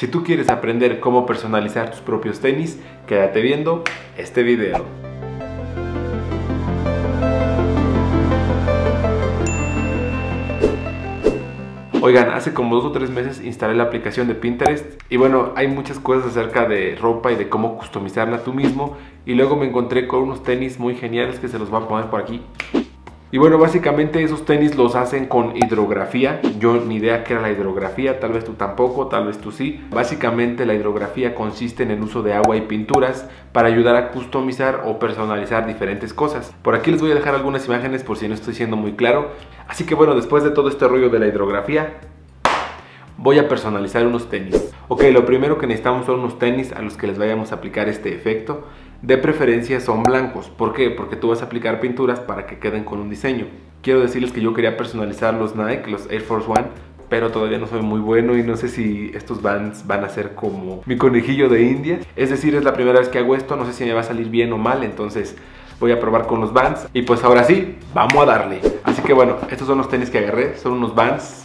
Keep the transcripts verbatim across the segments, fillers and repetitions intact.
Si tú quieres aprender cómo personalizar tus propios tenis, quédate viendo este video. Oigan, hace como dos o tres meses instalé la aplicación de Pinterest y bueno, hay muchas cosas acerca de ropa y de cómo customizarla tú mismo, y luego me encontré con unos tenis muy geniales que se los voy a poner por aquí. Y bueno, básicamente esos tenis los hacen con hidrografía. Yo ni idea qué era la hidrografía, tal vez tú tampoco, tal vez tú sí. Básicamente la hidrografía consiste en el uso de agua y pinturas para ayudar a customizar o personalizar diferentes cosas. Por aquí les voy a dejar algunas imágenes por si no estoy siendo muy claro. Así que bueno, después de todo este rollo de la hidrografía, voy a personalizar unos tenis. Ok, lo primero que necesitamos son unos tenis a los que les vayamos a aplicar este efecto. De preferencia son blancos. ¿Por qué? Porque tú vas a aplicar pinturas para que queden con un diseño. Quiero decirles que yo quería personalizar los Nike, los Air Force One, pero todavía no soy muy bueno y no sé si estos Vans van a ser como mi conejillo de India. Es decir, es la primera vez que hago esto, no sé si me va a salir bien o mal, entonces voy a probar con los Vans. Y pues ahora sí, vamos a darle. Así que bueno, estos son los tenis que agarré, son unos Vans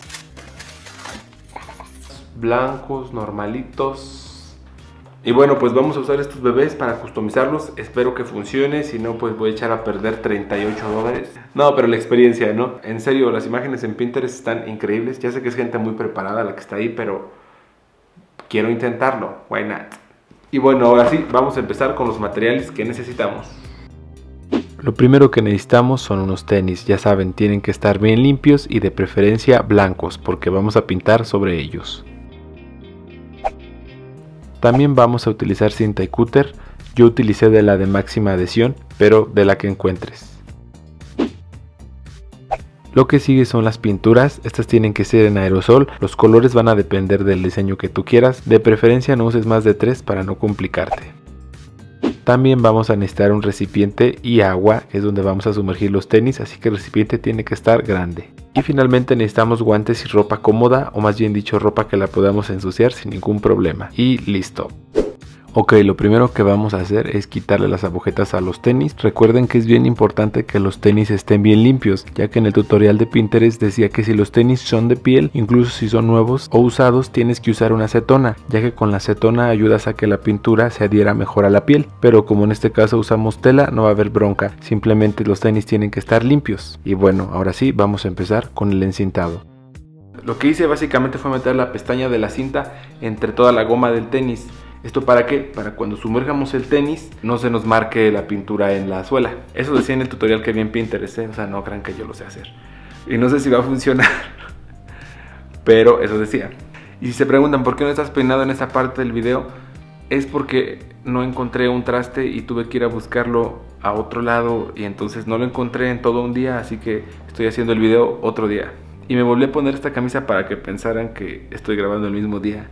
blancos, normalitos. Y bueno, pues vamos a usar estos bebés para customizarlos. Espero que funcione, si no pues voy a echar a perder treinta y ocho dólares. No, pero la experiencia, ¿no? En serio, las imágenes en Pinterest están increíbles. Ya sé que es gente muy preparada la que está ahí, pero quiero intentarlo. Why not? Y bueno, ahora sí, vamos a empezar con los materiales que necesitamos. Lo primero que necesitamos son unos tenis. Ya saben, tienen que estar bien limpios y de preferencia blancos, porque vamos a pintar sobre ellos. También vamos a utilizar cinta y cúter. Yo utilicé de la de máxima adhesión, pero de la que encuentres. Lo que sigue son las pinturas. Estas tienen que ser en aerosol. Los colores van a depender del diseño que tú quieras. De preferencia no uses más de tres para no complicarte. También vamos a necesitar un recipiente y agua, que es donde vamos a sumergir los tenis, así que el recipiente tiene que estar grande. Y finalmente necesitamos guantes y ropa cómoda, o más bien dicho ropa que la podamos ensuciar sin ningún problema. Y listo. Ok, lo primero que vamos a hacer es quitarle las agujetas a los tenis. Recuerden que es bien importante que los tenis estén bien limpios, ya que en el tutorial de Pinterest decía que si los tenis son de piel, incluso si son nuevos o usados, tienes que usar una acetona, ya que con la acetona ayudas a que la pintura se adhiera mejor a la piel. Pero como en este caso usamos tela, no va a haber bronca, simplemente los tenis tienen que estar limpios. Y bueno, ahora sí, vamos a empezar con el encintado. Lo que hice básicamente fue meter la pestaña de la cinta entre toda la goma del tenis. ¿Esto para qué? Para cuando sumerjamos el tenis no se nos marque la pintura en la suela. Eso decía en el tutorial que vi en Pinterest, ¿eh? O sea, no crean que yo lo sé hacer. Y no sé si va a funcionar, pero eso decía. Y si se preguntan por qué no estás peinado en esta parte del video, es porque no encontré un traste y tuve que ir a buscarlo a otro lado y entonces no lo encontré en todo un día, así que estoy haciendo el video otro día. Y me volví a poner esta camisa para que pensaran que estoy grabando el mismo día,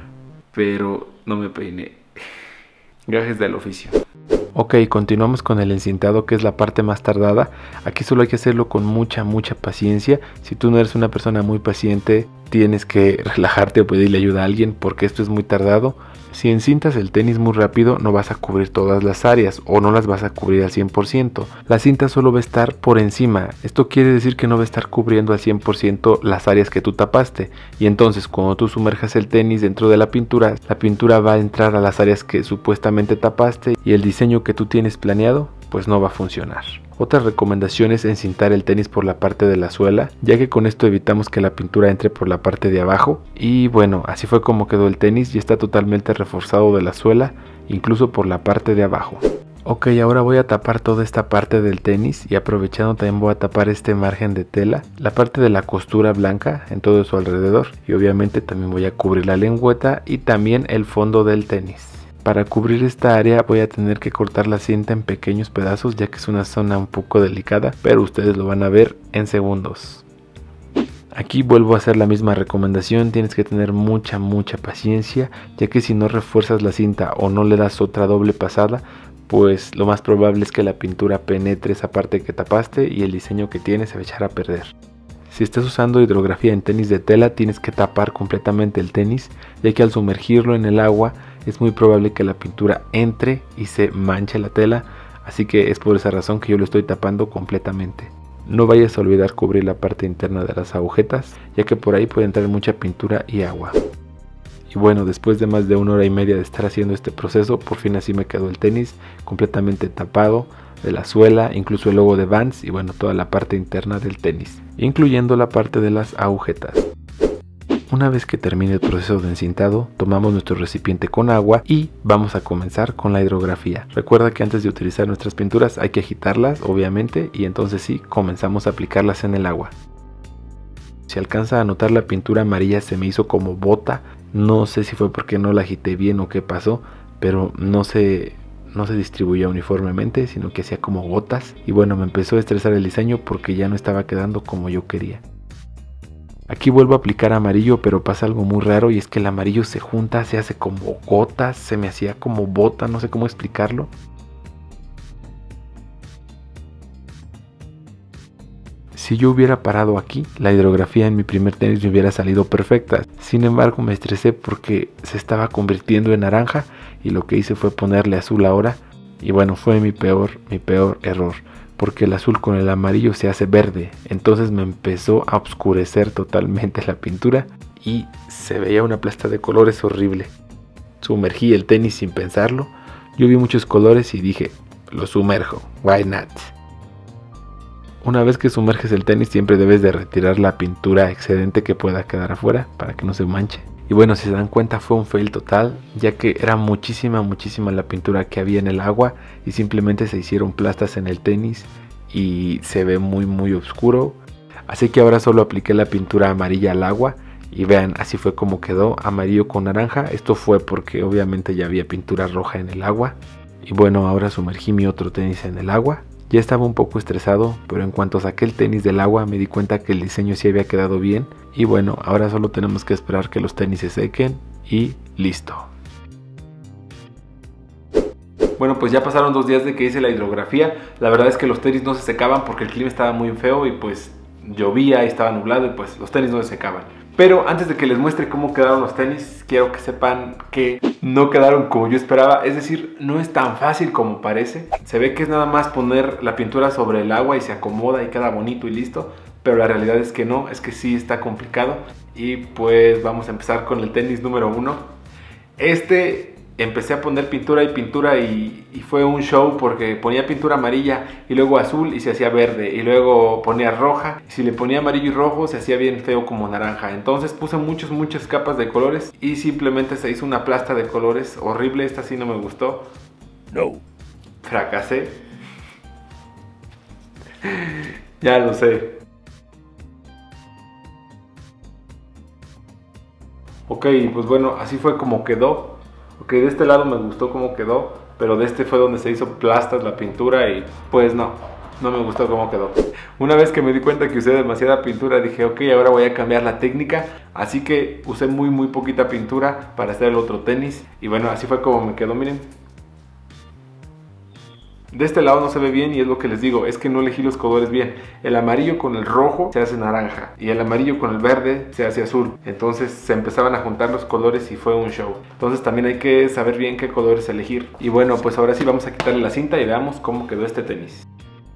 pero no me peiné. Gajes del oficio. Ok, continuamos con el encintado, que es la parte más tardada. Aquí solo hay que hacerlo con mucha, mucha paciencia. Si tú no eres una persona muy paciente, tienes que relajarte o pedirle ayuda a alguien, porque esto es muy tardado. Si encintas el tenis muy rápido, no vas a cubrir todas las áreas o no las vas a cubrir al cien por ciento. La cinta solo va a estar por encima. Esto quiere decir que no va a estar cubriendo al cien por ciento las áreas que tú tapaste. Y entonces cuando tú sumerjas el tenis dentro de la pintura, la pintura va a entrar a las áreas que supuestamente tapaste y el diseño que tú tienes planeado pues no va a funcionar. Otra recomendación es encintar el tenis por la parte de la suela, ya que con esto evitamos que la pintura entre por la parte de abajo. Y bueno, así fue como quedó el tenis, ya está totalmente reforzado de la suela, incluso por la parte de abajo. Ok, ahora voy a tapar toda esta parte del tenis y aprovechando también voy a tapar este margen de tela, la parte de la costura blanca en todo su alrededor, y obviamente también voy a cubrir la lengüeta y también el fondo del tenis. Para cubrir esta área voy a tener que cortar la cinta en pequeños pedazos, ya que es una zona un poco delicada, pero ustedes lo van a ver en segundos. Aquí vuelvo a hacer la misma recomendación, tienes que tener mucha mucha paciencia, ya que si no refuerzas la cinta o no le das otra doble pasada, pues lo más probable es que la pintura penetre esa parte que tapaste y el diseño que tienes se va a echar a perder. Si estás usando hidrografía en tenis de tela, tienes que tapar completamente el tenis, ya que al sumergirlo en el agua es muy probable que la pintura entre y se manche la tela, así que es por esa razón que yo lo estoy tapando completamente. No vayas a olvidar cubrir la parte interna de las agujetas, ya que por ahí puede entrar mucha pintura y agua. Y bueno, después de más de una hora y media de estar haciendo este proceso, por fin así me quedó el tenis completamente tapado de la suela, incluso el logo de Vans y bueno, toda la parte interna del tenis, incluyendo la parte de las agujetas. Una vez que termine el proceso de encintado, tomamos nuestro recipiente con agua y vamos a comenzar con la hidrografía. Recuerda que antes de utilizar nuestras pinturas hay que agitarlas, obviamente, y entonces sí, comenzamos a aplicarlas en el agua. Si alcanza a notar, la pintura amarilla se me hizo como bota. No sé si fue porque no la agité bien o qué pasó, pero no se, no se distribuía uniformemente, sino que hacía como gotas. Y bueno, me empezó a estresar el diseño porque ya no estaba quedando como yo quería. Aquí vuelvo a aplicar amarillo, pero pasa algo muy raro y es que el amarillo se junta, se hace como gotas, se me hacía como bota, no sé cómo explicarlo. Si yo hubiera parado aquí, la hidrografía en mi primer tenis me hubiera salido perfecta. Sin embargo, me estresé porque se estaba convirtiendo en naranja y lo que hice fue ponerle azul ahora. Y bueno, fue mi peor, mi peor error, porque el azul con el amarillo se hace verde. Entonces me empezó a oscurecer totalmente la pintura y se veía una plasta de colores horrible. Sumergí el tenis sin pensarlo. Yo vi muchos colores y dije, lo sumerjo, why not? Una vez que sumerges el tenis siempre debes de retirar la pintura excedente que pueda quedar afuera para que no se manche. Y bueno, si se dan cuenta fue un fail total, ya que era muchísima muchísima la pintura que había en el agua y simplemente se hicieron plastas en el tenis y se ve muy muy oscuro. Así que ahora solo apliqué la pintura amarilla al agua y vean, así fue como quedó, amarillo con naranja. Esto fue porque obviamente ya había pintura roja en el agua. Y bueno, ahora sumergí mi otro tenis en el agua. Ya estaba un poco estresado, pero en cuanto saqué el tenis del agua me di cuenta que el diseño sí había quedado bien. Y bueno, ahora solo tenemos que esperar que los tenis se sequen y listo. Bueno, pues ya pasaron dos días de que hice la hidrografía. La verdad es que los tenis no se secaban porque el clima estaba muy feo y pues llovía y estaba nublado y pues los tenis no se secaban. Pero antes de que les muestre cómo quedaron los tenis, quiero que sepan que no quedaron como yo esperaba. Es decir, no es tan fácil como parece. Se ve que es nada más poner la pintura sobre el agua y se acomoda y queda bonito y listo. Pero la realidad es que no, es que sí está complicado. Y pues vamos a empezar con el tenis número uno. Este... Empecé a poner pintura y pintura y, y fue un show porque ponía pintura amarilla y luego azul y se hacía verde y luego ponía roja y si le ponía amarillo y rojo se hacía bien feo como naranja. Entonces puse muchas muchas capas de colores y simplemente se hizo una plasta de colores horrible. Esta sí no me gustó. No. Fracasé. Ya lo sé. Ok, pues bueno, así fue como quedó. Ok, de este lado me gustó cómo quedó, pero de este fue donde se hizo plastas la pintura y pues no, no me gustó cómo quedó. Una vez que me di cuenta que usé demasiada pintura dije, ok, ahora voy a cambiar la técnica. Así que usé muy muy poquita pintura para hacer el otro tenis. Y bueno, así fue como me quedó, miren. De este lado no se ve bien y es lo que les digo, es que no elegí los colores bien. El amarillo con el rojo se hace naranja y el amarillo con el verde se hace azul. Entonces se empezaban a juntar los colores y fue un show. Entonces también hay que saber bien qué colores elegir. Y bueno, pues ahora sí vamos a quitarle la cinta y veamos cómo quedó este tenis.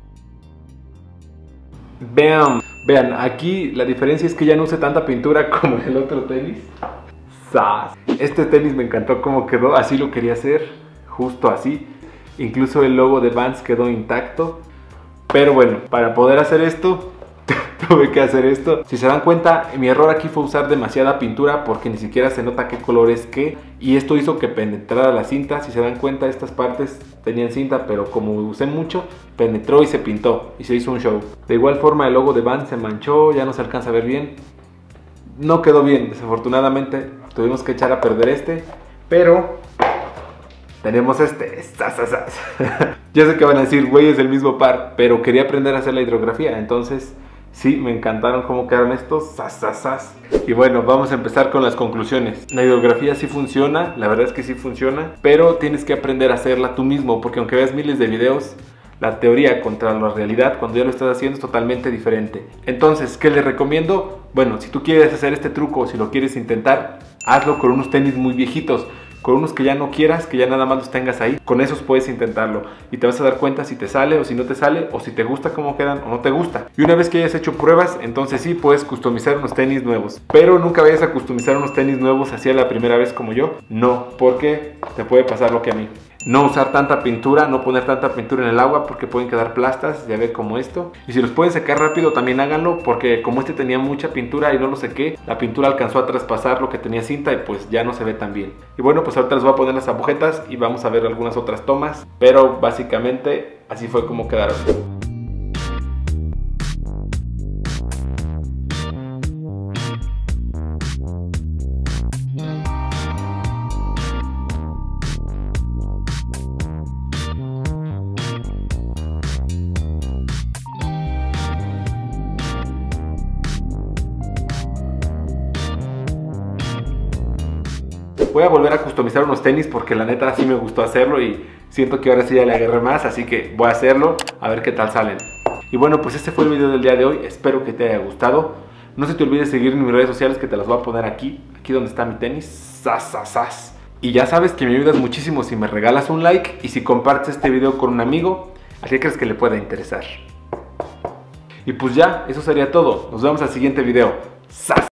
Vean, vean, aquí la diferencia es que ya no usé tanta pintura como el otro tenis. ¡Sas! Este tenis me encantó cómo quedó, así lo quería hacer, justo así. Incluso el logo de Vans quedó intacto. Pero bueno, para poder hacer esto tuve que hacer esto. Si se dan cuenta, mi error aquí fue usar demasiada pintura porque ni siquiera se nota qué color es qué. Y esto hizo que penetrara la cinta. Si se dan cuenta, estas partes tenían cinta, pero como usé mucho, penetró y se pintó y se hizo un show. De igual forma el logo de Vans se manchó, ya no se alcanza a ver bien. No quedó bien, desafortunadamente tuvimos que echar a perder este. Pero tenemos este, sas, sas, sas. Ya sé que van a decir, güey, es el mismo par, pero quería aprender a hacer la hidrografía. Entonces, sí, me encantaron cómo quedaron estos, sas, sas, sas. Y bueno, vamos a empezar con las conclusiones. La hidrografía sí funciona, la verdad es que sí funciona, pero tienes que aprender a hacerla tú mismo, porque aunque veas miles de videos, la teoría contra la realidad, cuando ya lo estás haciendo, es totalmente diferente. Entonces, ¿qué les recomiendo? Bueno, si tú quieres hacer este truco, si lo quieres intentar, hazlo con unos tenis muy viejitos. con unos que ya no quieras, que ya nada más los tengas ahí, con esos puedes intentarlo y te vas a dar cuenta si te sale o si no te sale, o si te gusta cómo quedan o no te gusta. Y una vez que hayas hecho pruebas, entonces sí puedes customizar unos tenis nuevos. Pero nunca vayas a customizar unos tenis nuevos así a la primera vez como yo, no, porque te puede pasar lo que a mí. No usar tanta pintura, no poner tanta pintura en el agua porque pueden quedar plastas, ya ve como esto. Y si los pueden secar rápido también háganlo, porque como este tenía mucha pintura y no lo sequé, la pintura alcanzó a traspasar lo que tenía cinta y pues ya no se ve tan bien. Y bueno, pues ahorita les voy a poner las agujetas y vamos a ver algunas otras tomas, pero básicamente así fue como quedaron. Voy a volver a customizar unos tenis porque la neta sí me gustó hacerlo y siento que ahora sí ya le agarré más, así que voy a hacerlo a ver qué tal salen. Y bueno, pues este fue el video del día de hoy, espero que te haya gustado. No se te olvide seguirme en mis redes sociales, que te las voy a poner aquí, aquí donde está mi tenis. ¡Sas, sas, sas! Y ya sabes que me ayudas muchísimo si me regalas un like y si compartes este video con un amigo al que crees que le pueda interesar. Y pues ya, eso sería todo, nos vemos al siguiente video. ¡Sas!